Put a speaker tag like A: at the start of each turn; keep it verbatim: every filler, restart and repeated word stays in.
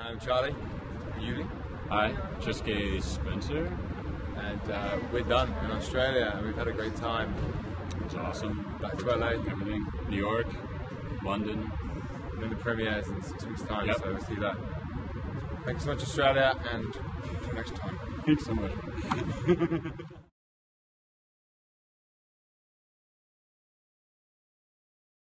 A: I'm Charlie, Bewley.
B: Hi, Chaske Spencer.
A: And uh, we're done in Australia and we've had a great time.
B: It's awesome.
A: Back to L A.
B: Everything. New York, London.
A: And then the premieres in six weeks' time,
B: Yep.
A: so we'll see that. Thanks so much, Australia, and until next time.
B: Thanks so much.